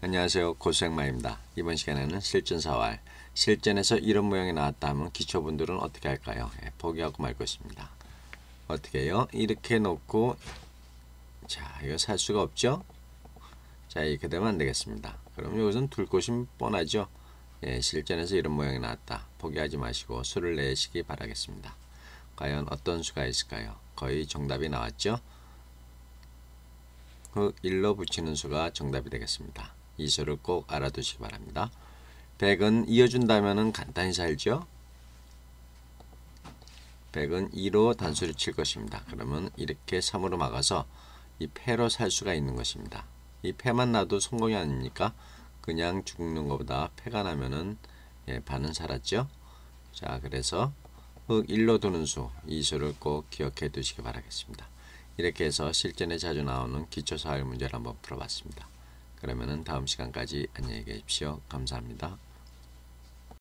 안녕하세요. 고수행마입니다. 이번 시간에는 실전사활, 실전에서 이런 모양이 나왔다 하면 기초분들은 어떻게 할까요? 포기하고 말 것입니다. 어떻게 해요? 이렇게 놓고, 자, 이거 살 수가 없죠? 자, 이렇게 되면 안 되겠습니다. 그럼 이것은 둘 곳이 뻔하죠? 실전에서 이런 모양이 나왔다. 포기하지 마시고 수를 내시기 바라겠습니다. 과연 어떤 수가 있을까요? 거의 정답이 나왔죠? 그 1로 붙이는 수가 정답이 되겠습니다. 이 수를 꼭 알아두시기 바랍니다. 100은 이어준다면 간단히 살죠? 100은 2로 단수를 칠 것입니다. 그러면 이렇게 3으로 막아서 이 패로 살 수가 있는 것입니다. 이 패만 나도 성공이 아닙니까? 그냥 죽는 것보다 패가 나면은 반은 살았죠? 자, 그래서 흑 1로 두는 수, 이 수를 꼭 기억해 두시기 바라겠습니다. 이렇게 해서 실전에 자주 나오는 기초사활 문제를 한번 풀어봤습니다. 그러면은 다음 시간까지 안녕히 계십시오. 감사합니다.